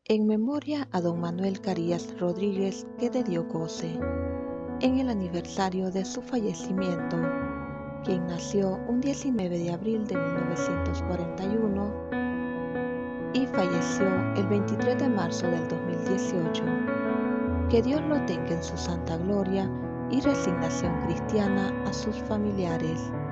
en memoria a don Manuel Carías Rodríguez que de Dios goce, en el aniversario de su fallecimiento, quien nació un 19 de abril de 1941 y falleció el 23 de marzo del 2018. Que Dios lo tenga en su santa gloria y resignación cristiana a sus familiares.